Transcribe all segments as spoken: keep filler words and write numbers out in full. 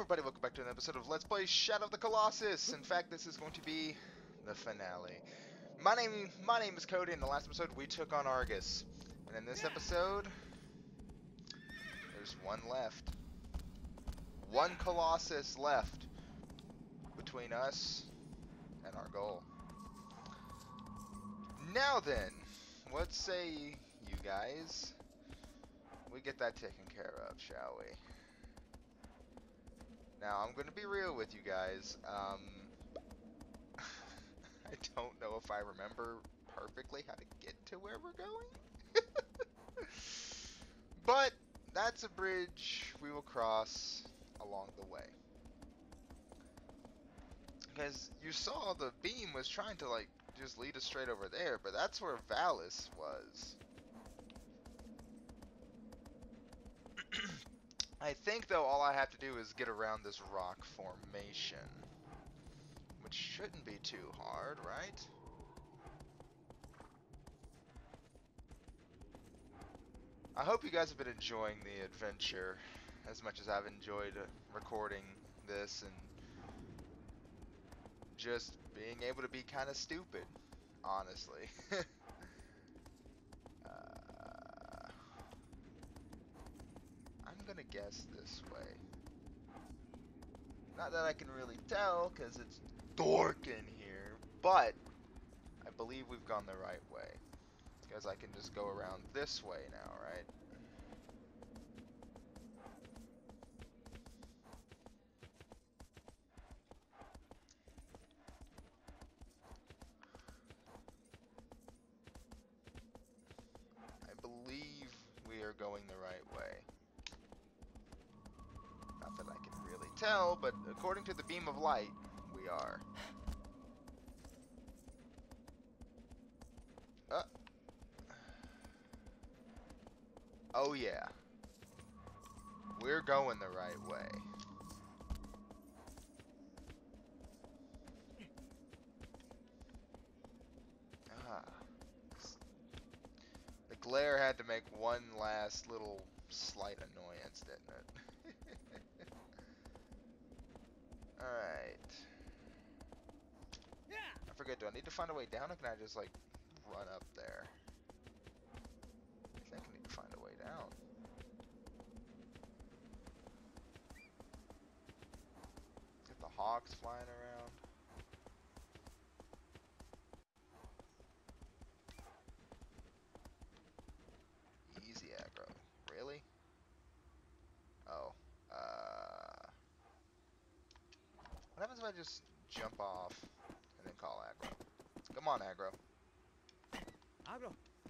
everybody, welcome back to an episode of Let's Play Shadow of the Colossus. In fact, this is going to be the finale. My name my name is Cody. In the last episode, we took on Argus. And in this episode, there's one left. One Colossus left between us and our goal. Now then, what say you guys? We get that taken care of, shall we? Now, I'm going to be real with you guys. Um, I don't know if I remember perfectly how to get to where we're going. But that's a bridge we will cross along the way. Because you saw the beam was trying to, like, just lead us straight over there, but that's where Malus was. I think, though, all I have to do is get around this rock formation. Which shouldn't be too hard, right? I hope you guys have been enjoying the adventure as much as I've enjoyed recording this and just being able to be kind of stupid, honestly. uh, I'm gonna guess this way. Not that I can really tell, because it's dark in here, but I believe we've gone the right way. Because I can just go around this way now, right? I believe we are going the right way. Not that I can really tell, but according to the beam of light, we are. Uh. Oh yeah. We're going the right way. Ah. The glare had to make one last little slight annoyance, didn't it? Alright. I forget, do I need to find a way down or can I just like run up there? I think I need to find a way down. Get the hawks flying around. Easy aggro. Really? Oh. Uh. What happens if I just jump off and then call aggro? Come on, aggro. Aggro.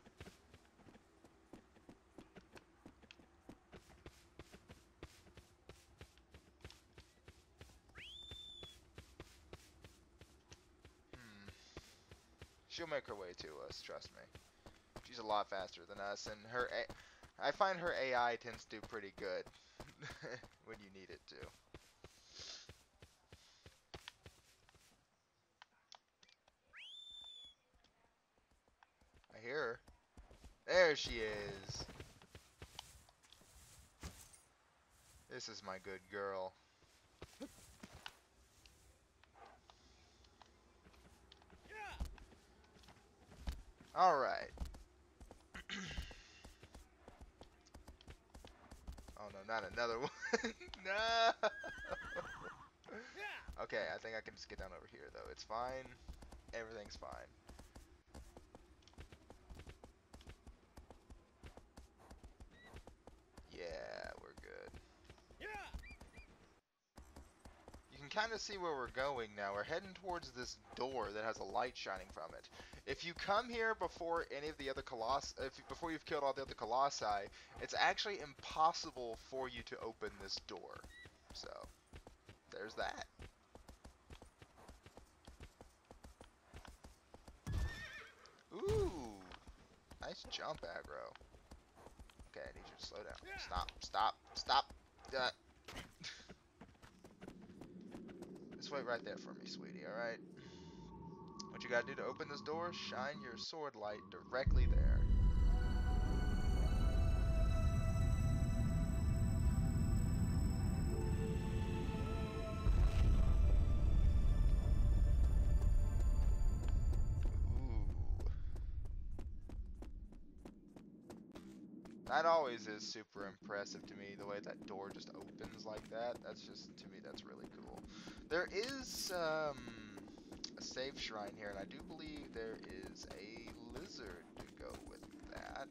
Hmm. She'll make her way to us, trust me. She's a lot faster than us, and her A I find her A I tends to do pretty good when you need it to. I hear her. There she is. This is my good girl. Alright. Oh no, not another one. No! Okay, I think I can just get down over here though. It's fine. Everything's fine. Yeah, we're good. You can kind of see where we're going now. We're heading towards this door that has a light shining from it. If you come here before any of the other colossi, if before you've killed all the other colossi, it's actually impossible for you to open this door. So, there's that. Ooh, nice jump, aggro. Okay, I need you to slow down. Stop, stop, stop. Uh. Just wait right there for me, sweetie, alright? What you gotta do to open this door, shine your sword light directly there. That always is super impressive to me, the way that door just opens like that. That's just, to me, that's really cool. There is um, a save shrine here, and I do believe there is a lizard to go with that.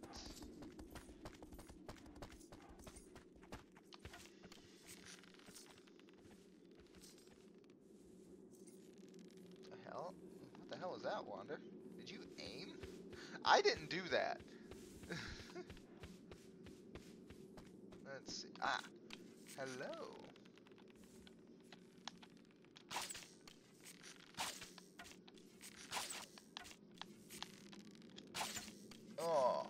The hell? What the hell is that, Wander? Did you aim? I didn't do that. Let's see. Ah, hello. Oh.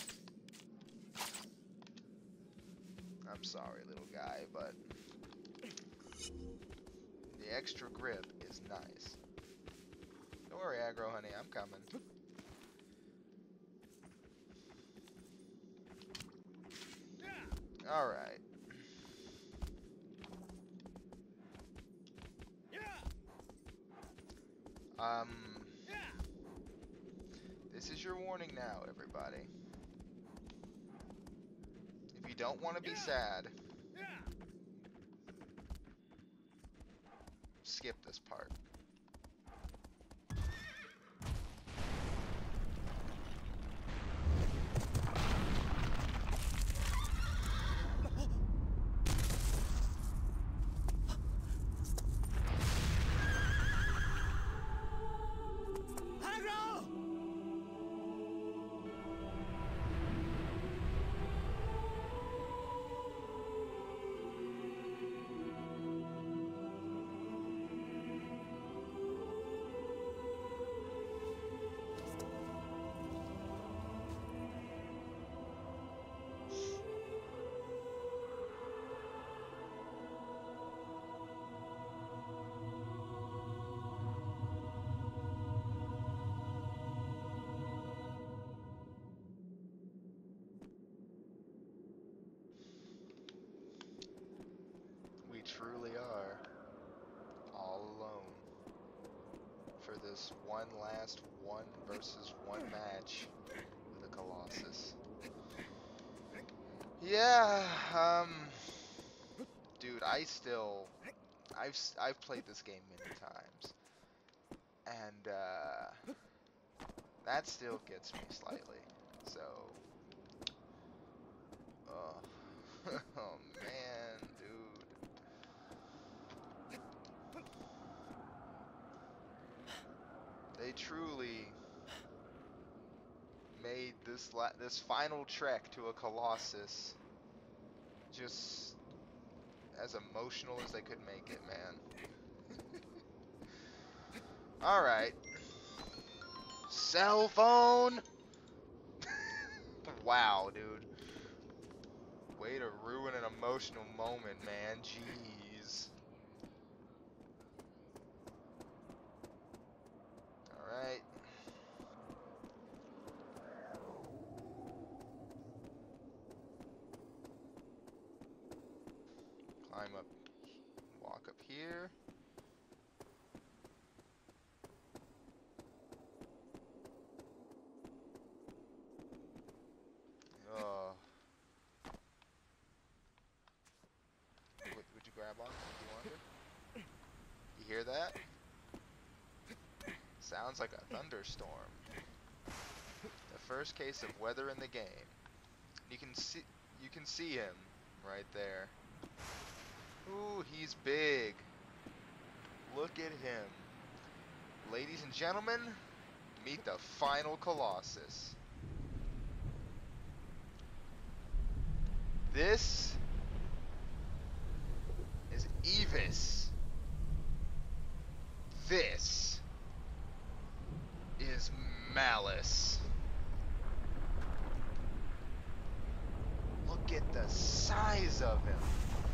I'm sorry, little guy, but the extra grip is nice. Don't worry, Aggro Honey, I'm coming. Alright. Um, this is your warning now, everybody. If you don't want to be sad, skip this part. We truly are all alone for this one last one versus one match with the Colossus. Yeah, um, dude, I still, I've I've played this game many times, and uh, that still gets me slightly. So, oh, oh man, dude. They truly made this la this final trek to a Colossus just as emotional as they could make it, man. Alright. Cell phone! Wow, dude. Way to ruin an emotional moment, man. Jeez. Alright. Climb up, walk up here. Oh. Would, would you grab on? Would you wander? You hear that? Sounds like a thunderstorm. The first case of weather in the game. You can see, you can see him right there. Ooh, he's big. Look at him. Ladies and gentlemen, meet the final Colossus. This is Evis. This is Malus. Look at the size of him.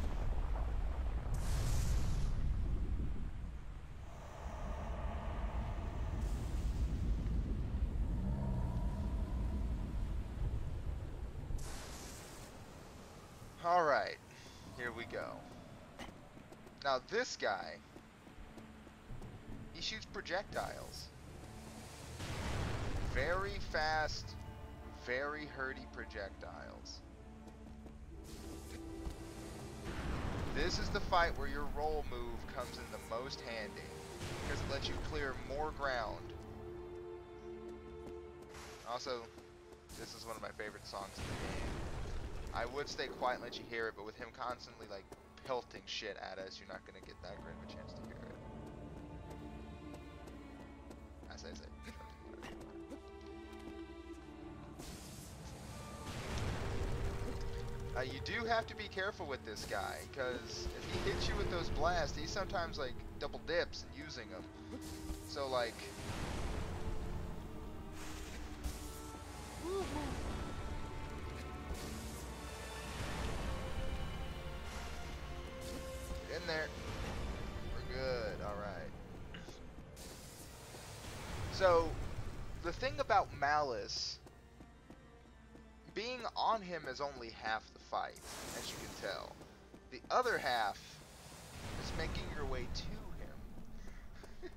Alright, here we go. Now this guy, he shoots projectiles. Very fast, very hurty projectiles. This is the fight where your roll move comes in the most handy, because it lets you clear more ground. Also, this is one of my favorite songs in the game. I would stay quiet and let you hear it, but with him constantly like pelting shit at us, you're not gonna get that great of a chance to hear it. As I say. Uh, you do have to be careful with this guy, because if he hits you with those blasts, he sometimes like double dips in using them. So like, woo-hoo. In there, we're good. All right. So the thing about Malus, being on him is only half the fight, as you can tell. The other half is making your way to him.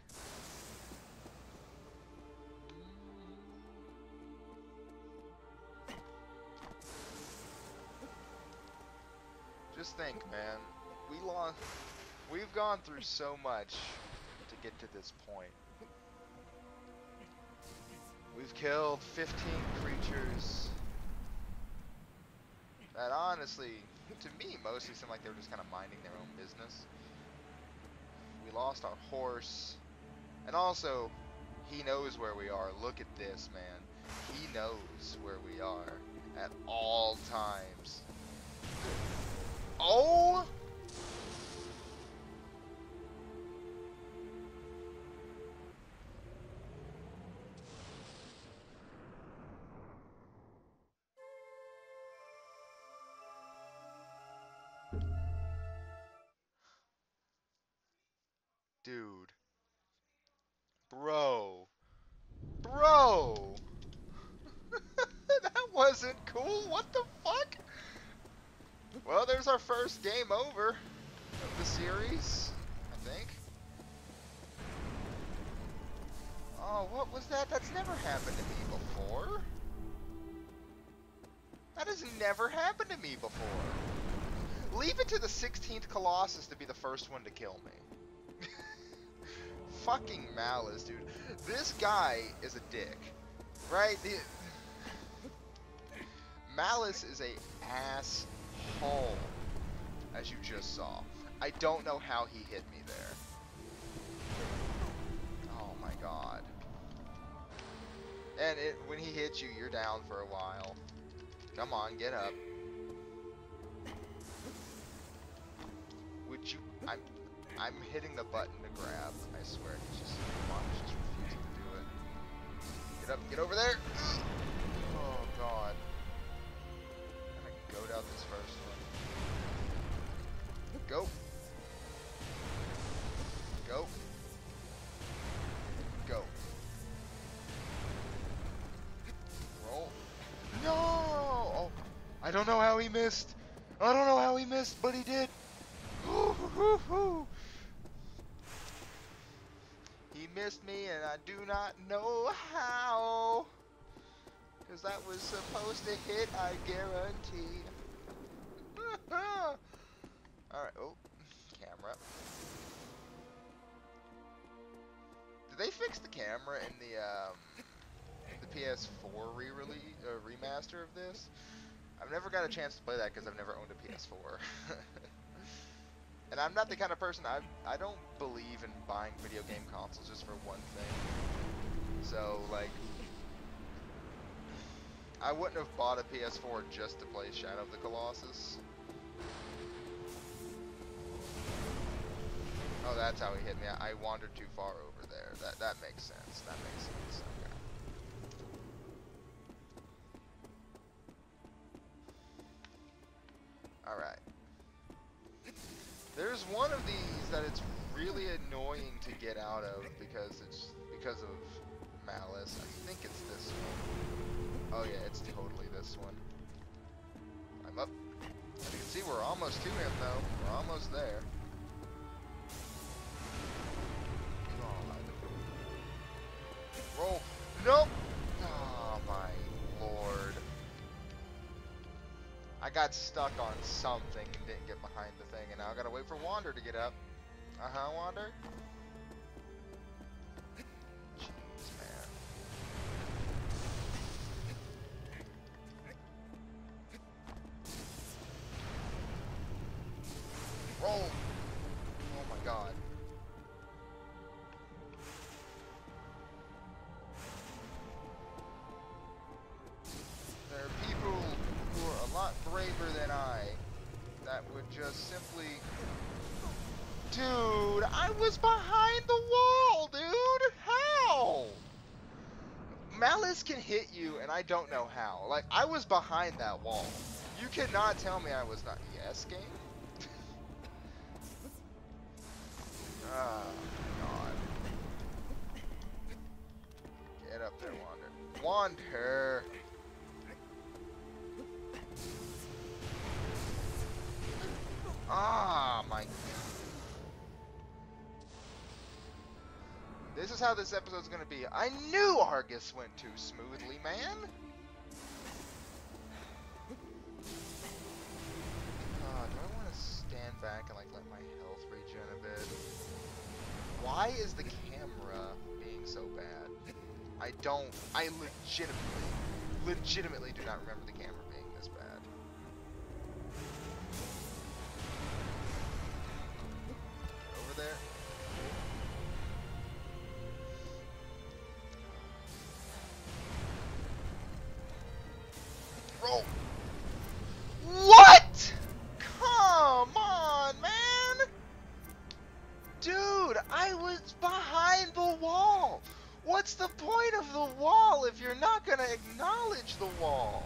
Just think, man. We lost. We've gone through so much to get to this point. We've killed fifteen creatures that honestly, to me, mostly seem like they were just kind of minding their own business. We lost our horse. And also, he knows where we are. Look at this, man. He knows where we are at all times. Oh! Dude. Bro. Bro! That wasn't cool. What the fuck? Well, there's our first game over of the series, I think. Oh, what was that? That's never happened to me before. That has never happened to me before. Leave it to the sixteenth Colossus to be the first one to kill me. Fucking Malus, dude. This guy is a dick. Right? The... Malus is a asshole, as you just saw. I don't know how he hit me there. Oh my god. And it, when he hits you, you're down for a while. Come on, get up. Would you... I'm... I'm hitting the button to grab. I swear, he's just... Come on, he's just refusing to do it. Get up, get over there! Oh god. I'm gonna goat out this first one. Go! Go! Go! Roll. No! Oh, I don't know how he missed. I don't know how he missed, but he did. He missed me, and I do not know how. Because that was supposed to hit, I guarantee. Alright, oh, camera. Did they fix the camera in the, um, the P S four re-release, uh, remaster of this? I've never got a chance to play that because I've never owned a P S four. And I'm not the kind of person, I I don't believe in buying video game consoles just for one thing. So, like, I wouldn't have bought a P S four just to play Shadow of the Colossus. Oh, that's how he hit me. I wandered too far over there. That that makes sense. That makes sense. Okay. Alright. There's one of these that it's really annoying to get out of because it's because of Malus. I think it's this one. Oh yeah, it's totally this one. I'm up. As you can see, we're almost to him though. We're almost there. God. Roll. Nope. Oh my lord. I got stuck on something and didn't get behind the thing, and now I gotta wait for Wander to get up. Uh-huh, Wander? Jeez, man. Roll! Oh my god. There are people who are a lot braver than I that would just simply... Dude, I was behind the wall, dude! How? Malus can hit you, and I don't know how. Like, I was behind that wall. You cannot tell me I was not... Yes, game? Oh, God. Get up there, Wander. Wander! Ah, my God. This is how this episode's gonna be. I knew Argus went too smoothly, man! Uh, do I want to stand back and like let my health regen a bit? Why is the camera being so bad? I don't... I legitimately, legitimately do not remember the camera being this bad. Over there. Roll! What?! Come on, man! Dude, I was behind the wall! What's the point of the wall if you're not gonna acknowledge the wall?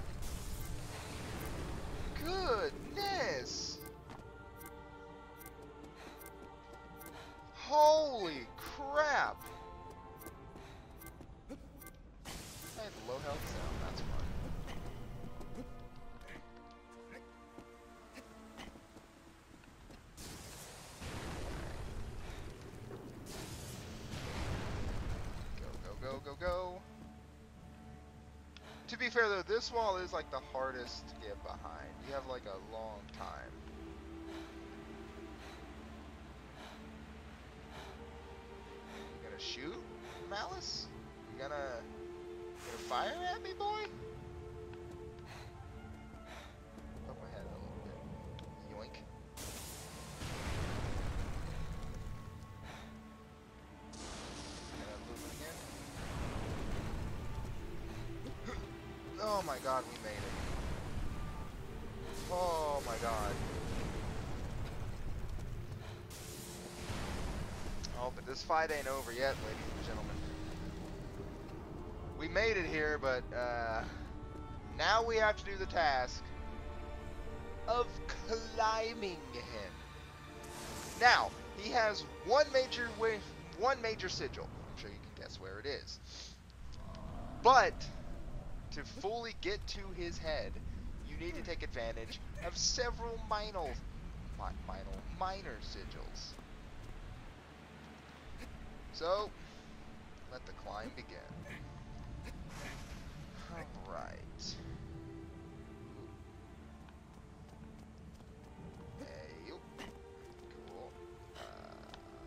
Goodness! Holy crap! I have low health sound, that's fun. Go, go, go. To be fair though, this wall is like the hardest to get behind. You have like a long time. You gonna shoot, Malus? You gonna, you gonna fire at me, boy? Poke my head a little bit. Yoink. Oh my god, we made it. Oh my god. Oh, but this fight ain't over yet, ladies and gentlemen. We made it here, but uh, now we have to do the task of climbing him. Now, he has one major way, one major sigil. I'm sure you can guess where it is. But to fully get to his head, you need to take advantage of several minor, mi minor, minor sigils. So, let the climb begin. Alright. Hey, yo. Cool. Uh,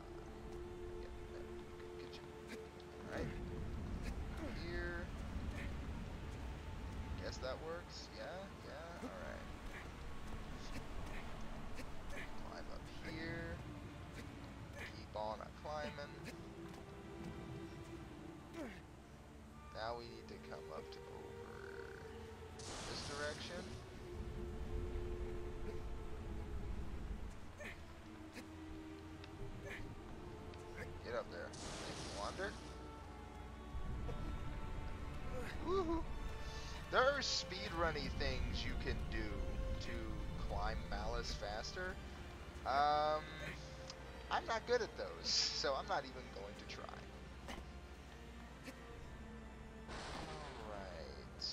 get you. Alright. Here. Guess that works. Yeah, yeah, alright. Climb up here. Keep on a climbing. Now we need to come up to over this direction. Get up there. Wander. Woohoo! There are speedrunny things you can do to climb Malus faster. Um, I'm not good at those, so I'm not even going to try. Alright.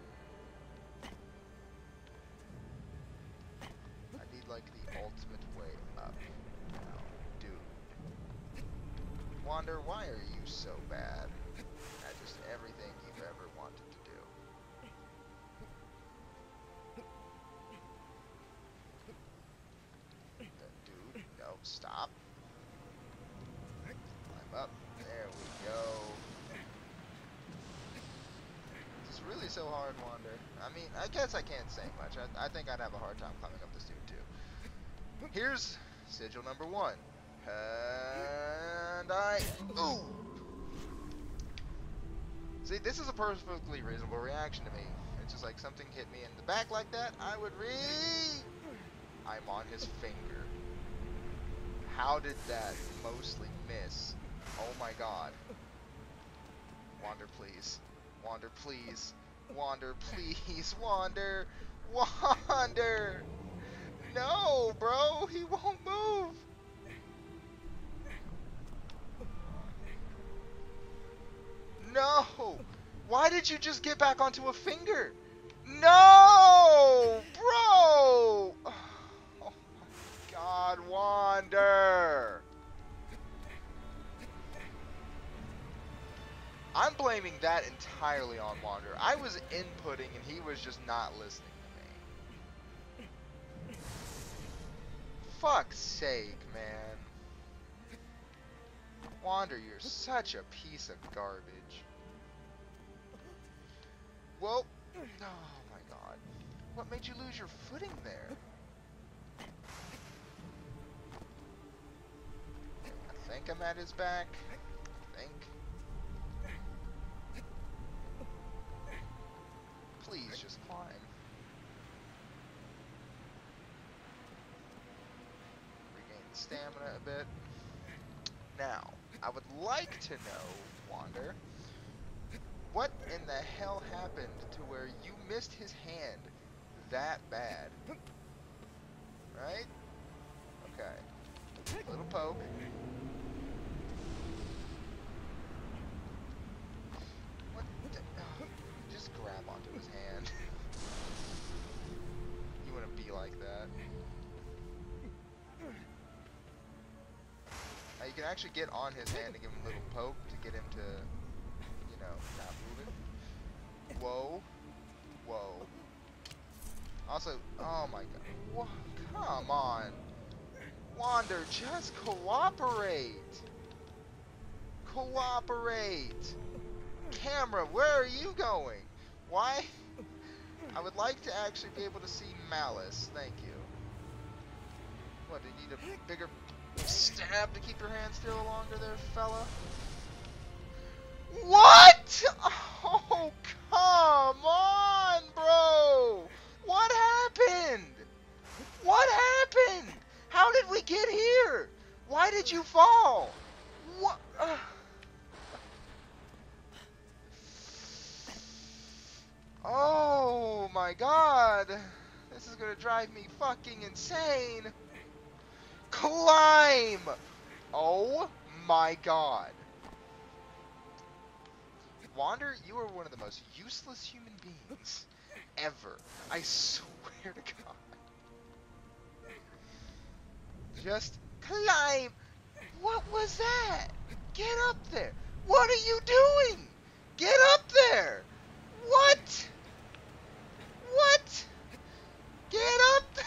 I need like the ultimate way up now, dude. Wander, why are you so bad at just everything you've ever wanted to do? stop. Climb up. There we go. This is really so hard, Wander. I mean, I guess I can't say much. I, I think I'd have a hard time climbing up this dude, too. Here's sigil number one. And I... Ooh! See, this is a perfectly reasonable reaction to me. It's just like something hit me in the back like that, I would re... I'm on his finger. How did that mostly miss? Oh my god. Wander, please. Wander, please. Wander, please. Wander. Wander! No, bro! He won't move! No! Why did you just get back onto a finger? No! Bro! Oh my god, Wander! I'm blaming that entirely on Wander. I was inputting and he was just not listening to me. Fuck's sake, man. Wander, you're such a piece of garbage. Well, oh my god. What made you lose your footing there? I think I'm at his back. I think. Please, just climb. Regain stamina a bit. Now, I would like to know, Wander, what in the hell happened to where you missed his hand that bad? Right? Okay. Little poke. What the, oh, just grab onto his hand. You want to be like that. Now you can actually get on his hand and give him a little poke to get him to, you know, not moving. Whoa. Whoa. Also, oh my god. Whoa, come on. Wander, just cooperate. Cooperate. Camera, where are you going? Why? I would like to actually be able to see Malus. Thank you. What, do you need a bigger stab to keep your hand still longer there, fella? What? Oh, come on, bro! What happened? What happened? How did we get here? Why did you fall? What? Uh. Oh my god. This is gonna drive me fucking insane. Climb! Oh my god. Wander, you are one of the most useless human beings ever. I swear to god. Just climb! What was that? Get up there! What are you doing? Get up there! What? What? Get up there!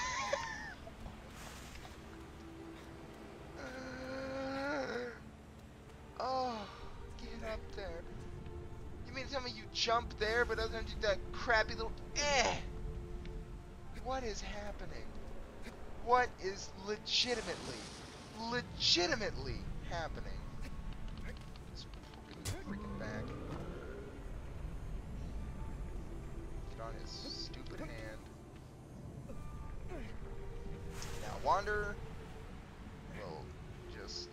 uh, oh, get up there. You mean to tell me you jump there, but doesn't do that crappy little eh? What is happening? What is legitimately, legitimately happening? Just poking the freaking back. Get on his stupid hand. Now, Wander will just...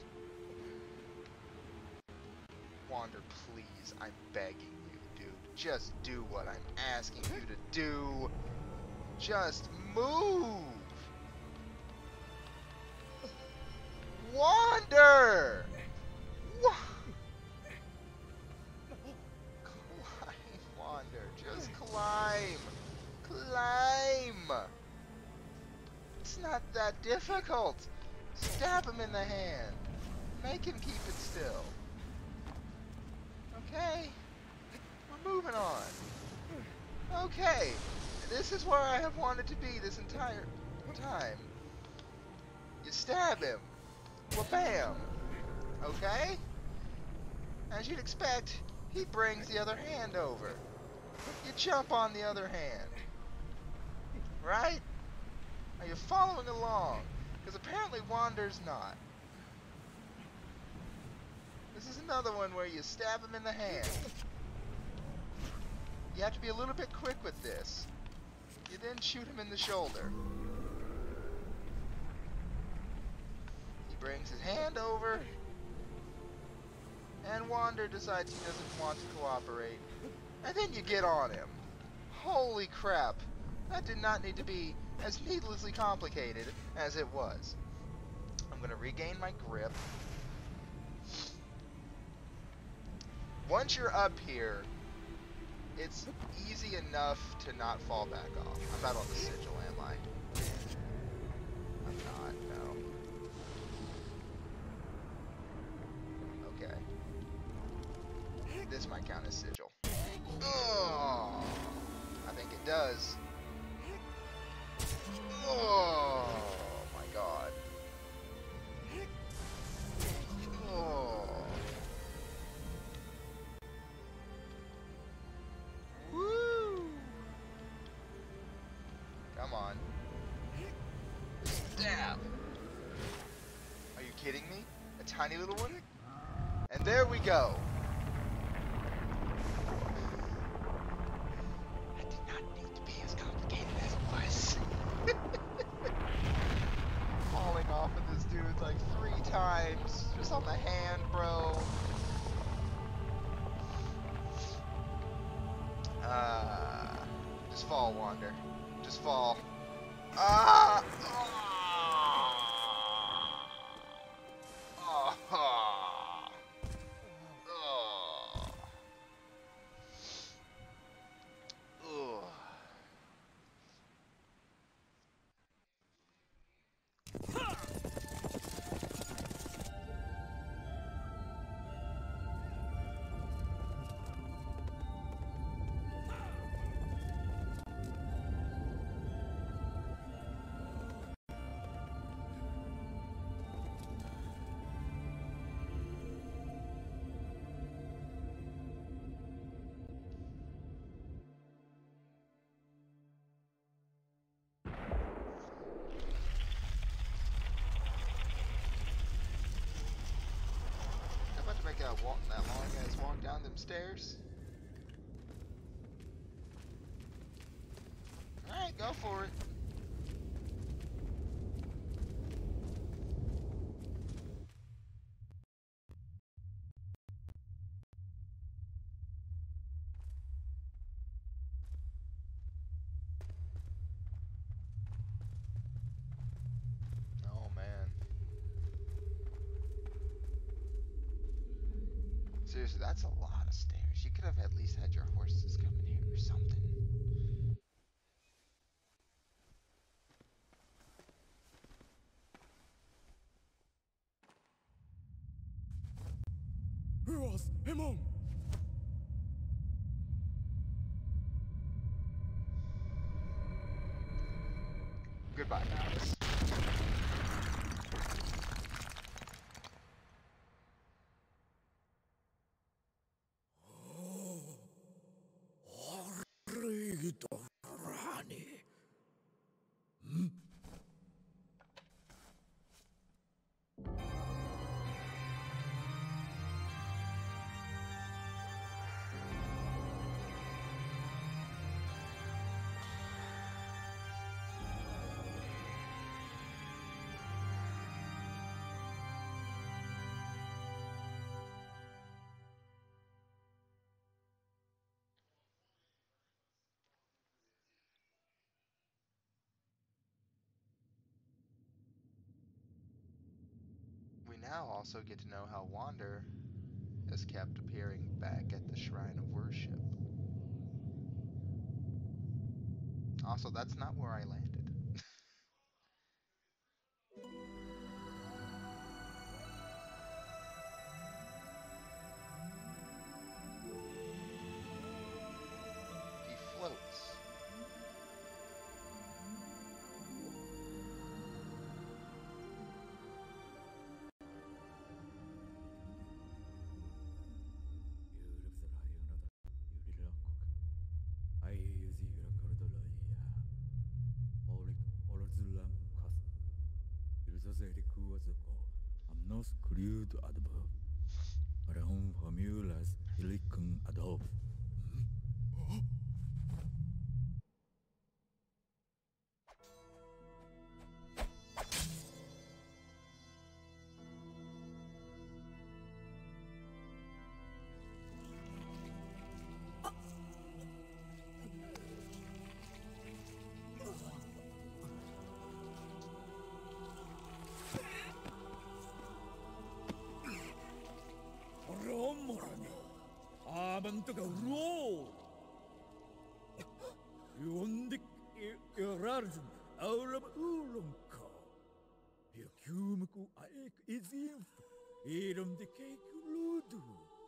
Wander, please. I'm begging you, dude. Just do what I'm asking you to do. Just move! Wander! Wa climb, Wander. Just climb. Climb. It's not that difficult. Stab him in the hand. Make him keep it still. Okay? We're moving on. Okay. This is where I have wanted to be this entire time. You stab him. Wha-bam! Okay? As you'd expect, he brings the other hand over. You jump on the other hand. Right? Are you following along? Because apparently Wander's not. This is another one where you stab him in the hand. You have to be a little bit quick with this. You then shoot him in the shoulder. He brings his hand over, and Wander decides he doesn't want to cooperate. And then you get on him. Holy crap. That did not need to be as needlessly complicated as it was. I'm going to regain my grip. Once you're up here, it's easy enough to not fall back off. I'm not on the sigil, am I? I'm not, no. Okay. This might count as sigil. Oh, I think it does. Oh my god. Oh. Woo! Come on. Stab! Are you kidding me? A tiny little one? And there we go. That did not need to be as complicated as it was. Falling off of this dude like three times. Just on the hand, bro. Uh, just fall, Wander. Just fall. Ah! Oh! Oh! Oh! Oh! Make that walk, that long ass walk down them stairs. Alright, go for it. Oh man. Seriously, that's a lot of stairs. You could have at least had your horses come in here or something. Evis, Hemon. Goodbye, Malus. We now also get to know how Wander has kept appearing back at the Shrine of Worship. Also, that's not where I landed. He floats. I'm no screwed adverb. Around formulas, ilicum adolf. なんとかうろう呼んでやられずあらばうろんかいやきゅうむくあえくいずいんいろんでけいくろど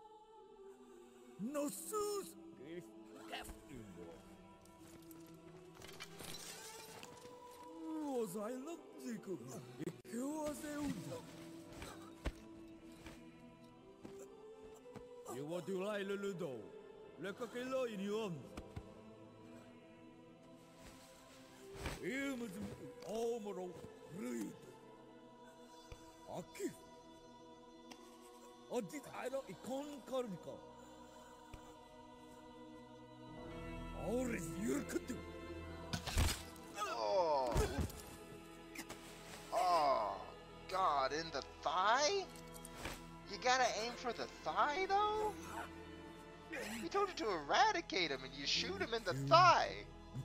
のすすでかふいもおざいなぜくいきわせうだJe wordt u leile ludo. Lekker kilo in je om. Hier moet u omro ruid. Akki. Och dit är då ikon karnika. Åres djurkutu. Oh. Oh, God, in the thigh? You gotta aim for the thigh, though? He told you to eradicate him, and you shoot him in the thigh.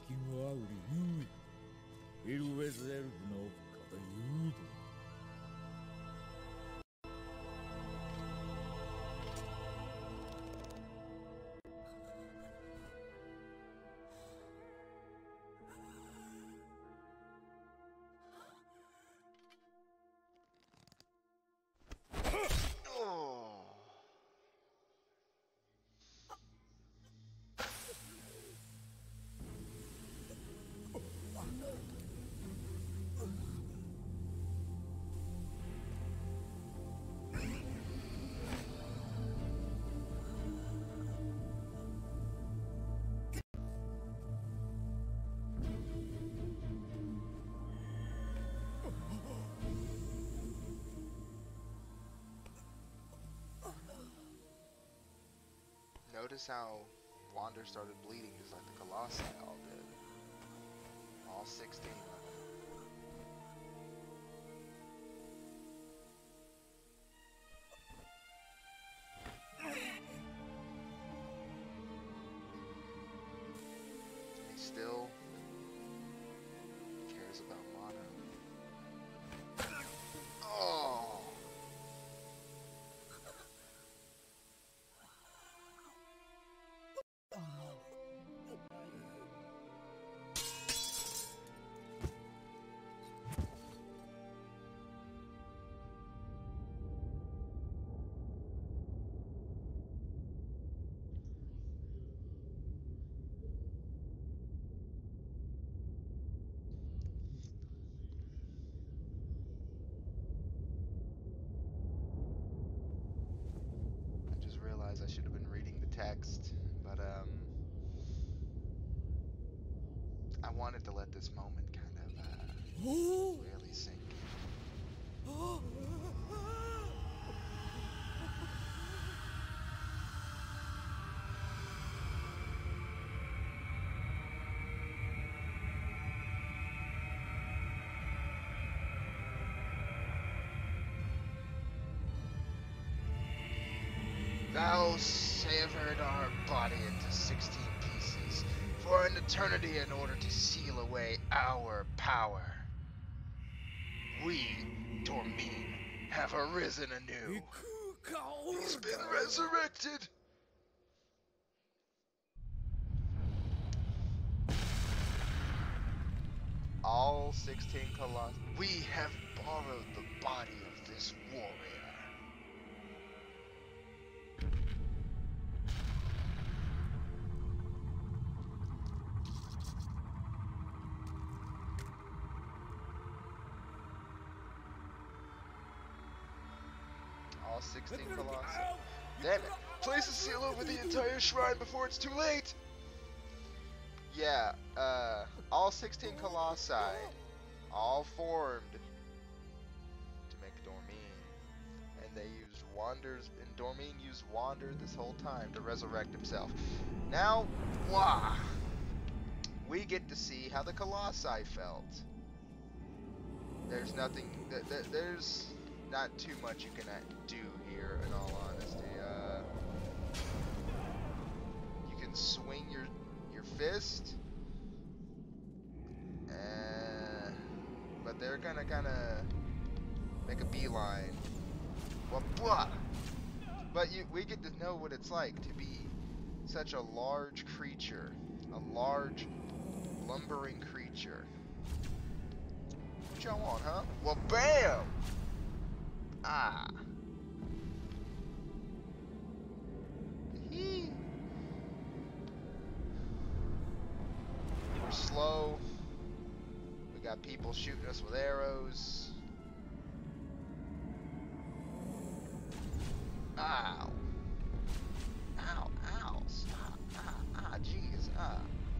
Notice how Wander started bleeding just like the Colossi all did. All sixteen of them. And he still cares about Mono. Oh! I should have been reading the text, but um, I wanted to let this moment kind of uh, really sink in. Thou severed our body into sixteen pieces for an eternity in order to seal away our power. We, Dormine, have arisen anew. He's been resurrected. All sixteen Colossus. We have borrowed the body of this warrior. All sixteen Colossi. Damn it. Place a seal over the entire shrine before it's too late! Yeah, uh, all sixteen Colossi, all formed to make Dormine. And they used Wander's, and Dormine used Wander this whole time to resurrect himself. Now, wah, we get to see how the Colossi felt. There's nothing, th th there's not too much you can do here, in all honesty. Uh, you can swing your your fist, uh, but they're gonna kind of make a beeline. Well, blah. But you, we get to know what it's like to be such a large creature, a large, lumbering creature. What y'all want, huh? Well, bam! Ah. Hee. We're slow. We got people shooting us with arrows. Ow. Ow, ow. Stop. Ah, ah, jeez. Ah.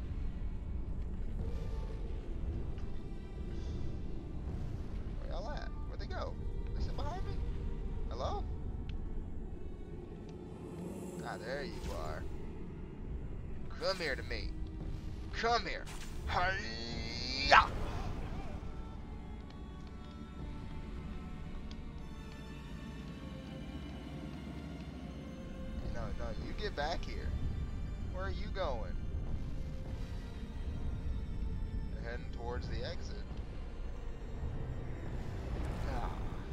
Where y'all at? Where'd they go? They sit behind me? Hello? Ah, there you are. Come here to me. Come here. Hi-ya! No, no, you get back here. Where are you going? They're heading towards the exit. Ah.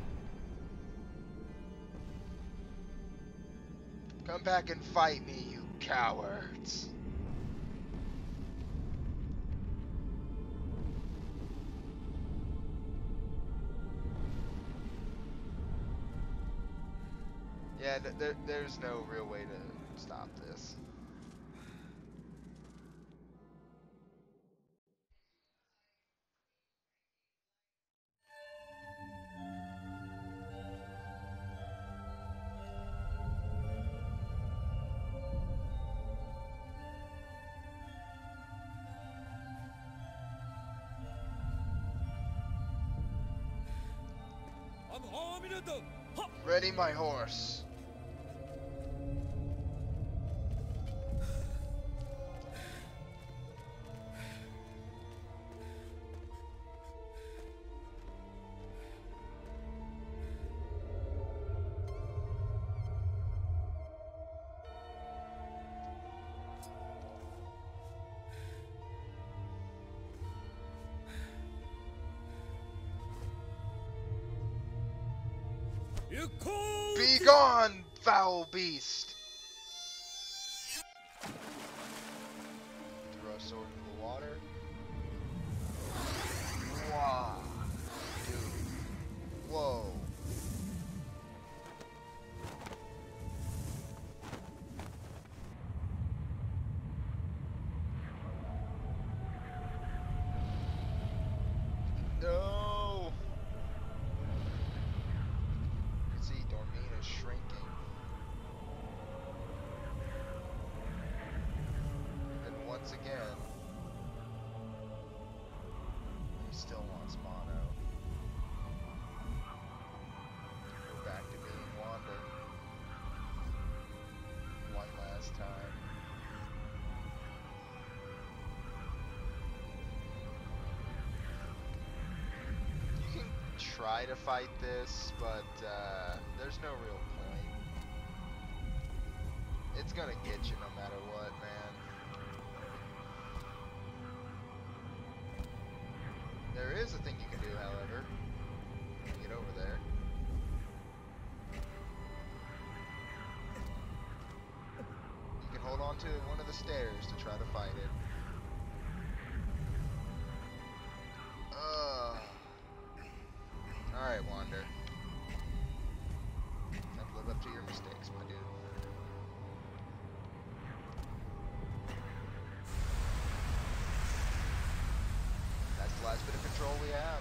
Come back and fight me, you cowards. Yeah, th there, there's no real way to stop this. Ready, my horse. Be gone, foul beast! Throw a sword into the water. Wow. Dude. Whoa. No! You can see Dormine is shrinking. And once again, he still wants mono. We're back to being Wander. One last time. You can try to fight this, but uh, there's no real point. It's gonna get you no matter what, man. There is a thing you can do, however. Get over there. You can hold on to one of the stairs to try to fight it. Ugh. Alright, Wander. Have to live up to your mistakes, my dude. That's the last bit of control we have.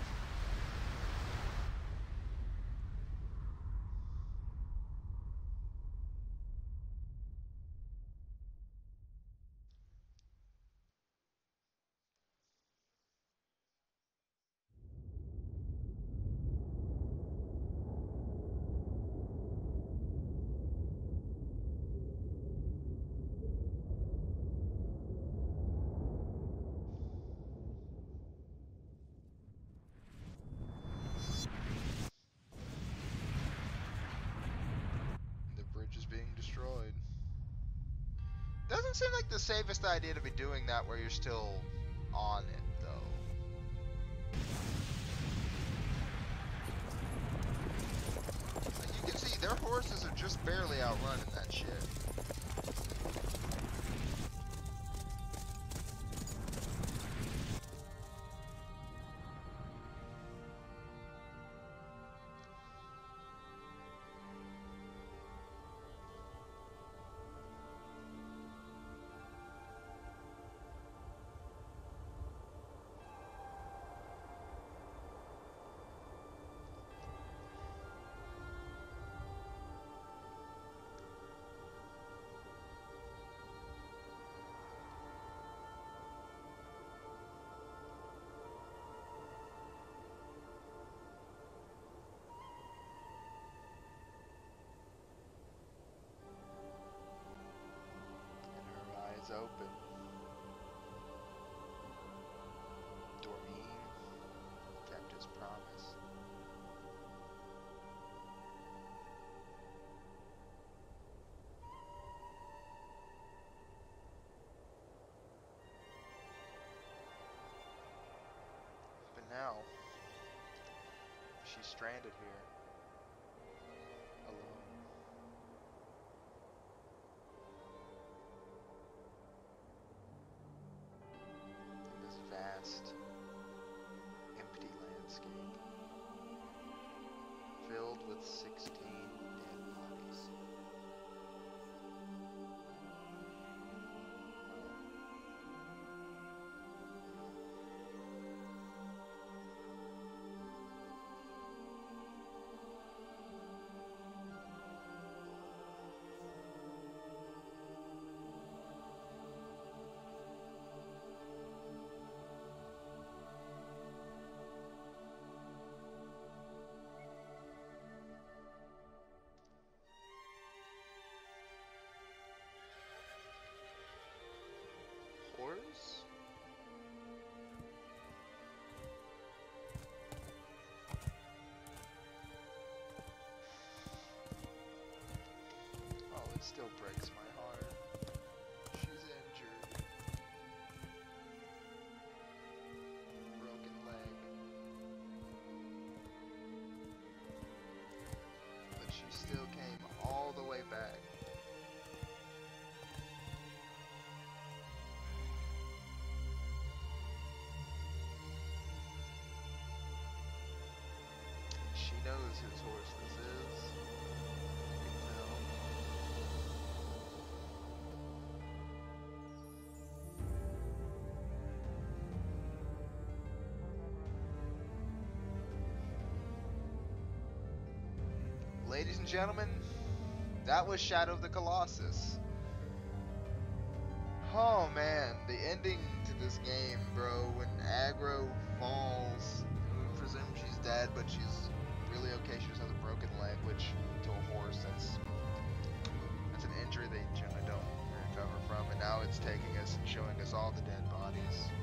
doesn't seem like the safest idea to be doing that where you're still on it, though. Like you can see, their horses are just barely outrunning that shit. Open. Dormeen kept his promise. But now, she's stranded here, alone. Vast, empty landscape filled with sixteen dead bodies. Horse? Oh, it still breaks my heart. She's injured. Broken leg. But she still came all the way back. She knows whose horse this is. You can tell. Ladies and gentlemen, that was Shadow of the Colossus. Oh man, the ending to this game, bro, when aggro falls, we presume she's dead, but she's really okay. She just has a broken leg, which to a horse, that's that's an injury they generally don't recover from. And now it's taking us and showing us all the dead bodies.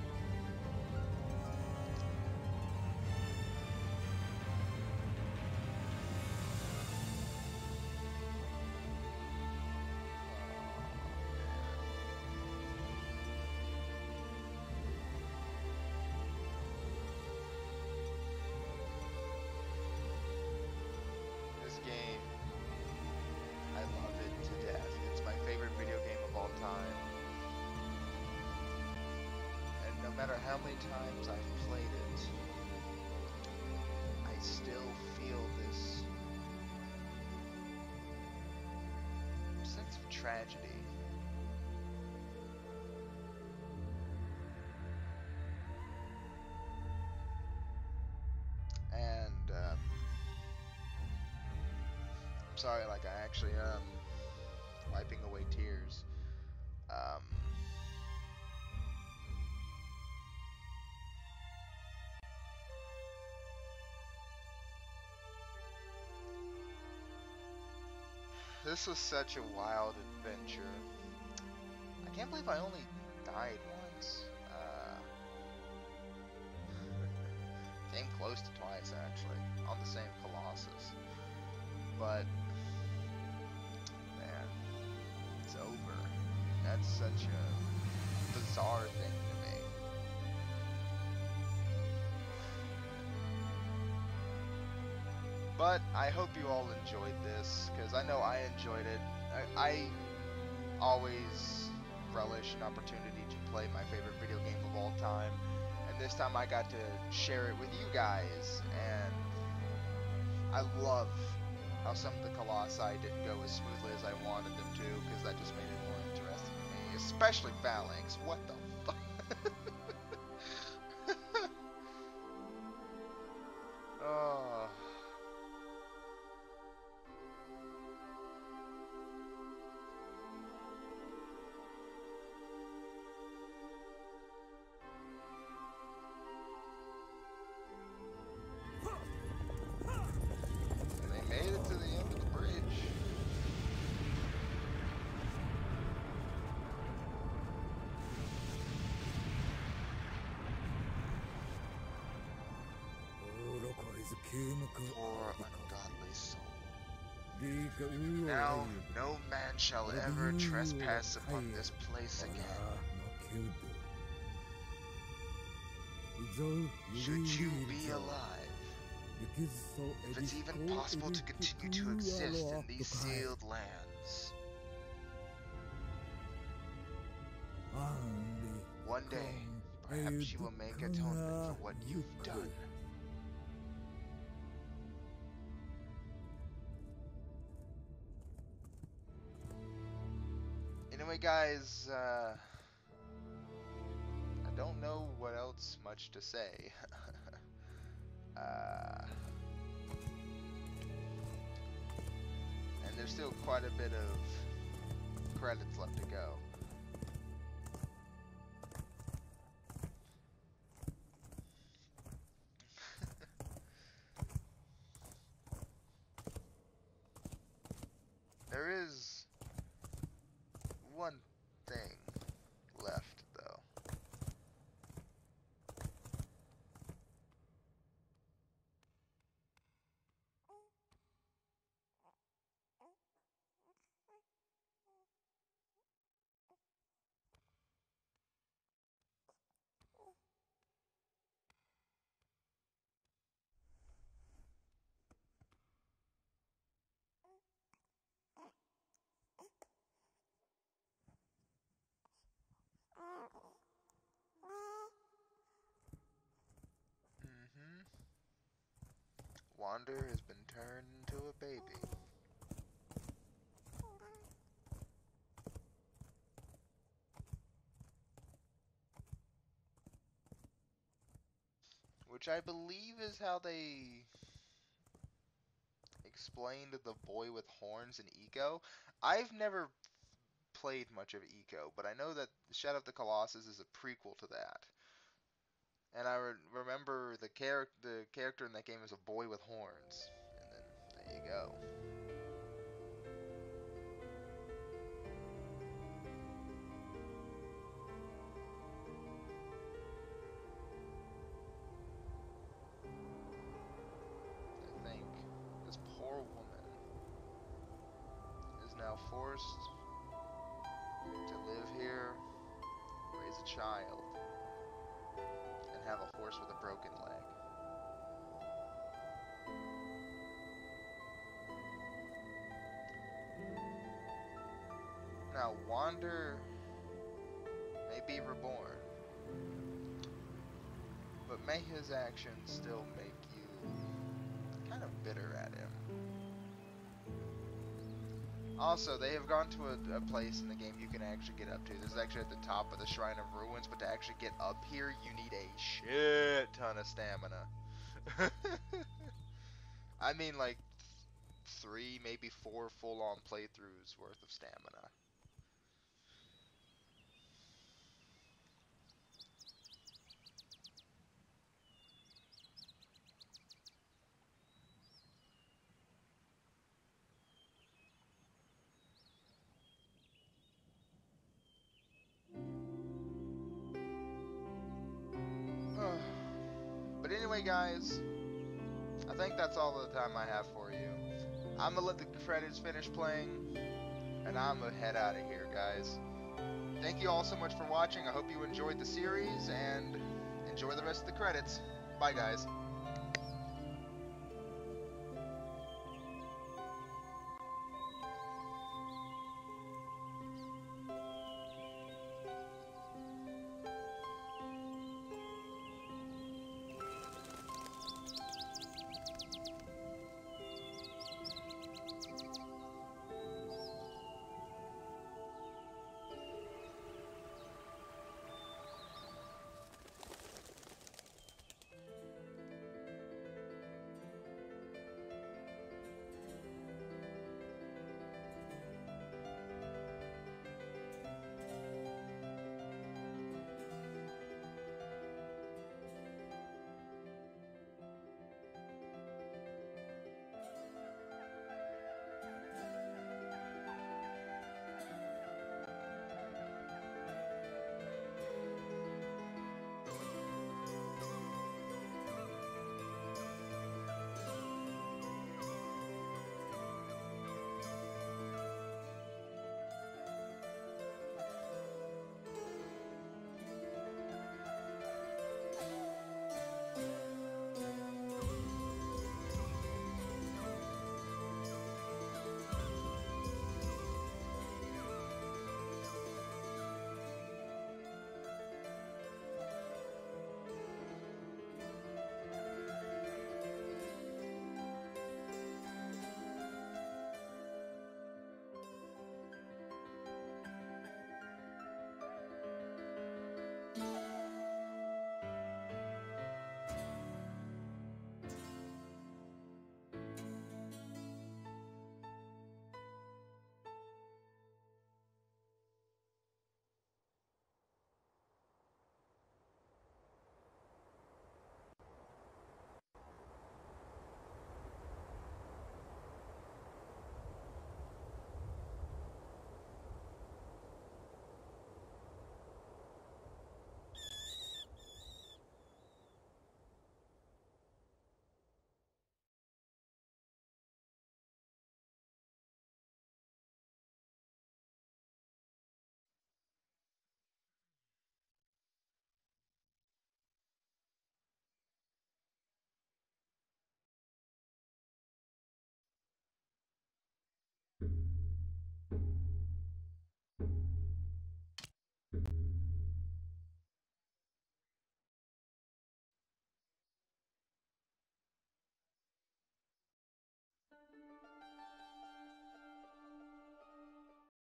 No matter how many times I've played it, I still feel this sense of tragedy. And um, I'm sorry, like I actually am wiping away tears. Um, This was such a wild adventure. I can't believe I only died once. Uh, came close to twice, actually, on the same Colossus. But, man, it's over. That's such a bizarre thing to me. But I hope you all enjoyed this, because I know I enjoyed it. I, I always relish an opportunity to play my favorite video game of all time, and this time I got to share it with you guys, and I love how some of the Colossi didn't go as smoothly as I wanted them to, because that just made it more interesting to me, especially Phalanx. What the fuck? Oh. They made it to the end of the bridge. Poor ungodly soul. Now no man shall ever trespass upon this place again. Should you be alive, if it's even possible to continue to exist in these sealed lands, one day, perhaps you will make atonement for what you've done. Anyway, guys, uh, I don't know what else much to say. uh, and there's still quite a bit of credits left to go. There is one thing left, though. Mm-hmm. Wander has been turned into a baby. Which I believe is how they explained the boy with horns in Eco. I've never played much of Eco, but I know that Shadow of the Colossus is a prequel to that. And I re remember the, char the character in that game is a boy with horns. And then, there you go. I think this poor woman is now forced to live here, raise a child, and have a horse with a broken leg. Now, Wander may be reborn, but may his actions still make you kind of bitter at him. Also, they have gone to a, a place in the game you can actually get up to. This is actually at the top of the Shrine of Ruins, but to actually get up here, you need a shit ton of stamina. I mean, like, three, maybe four full-on playthroughs worth of stamina. But anyway, guys, I think that's all the time I have for you. I'm gonna let the credits finish playing, and I'm gonna head out of here, guys. thank you all so much for watching. I hope you enjoyed the series, and enjoy the rest of the credits. Bye, guys.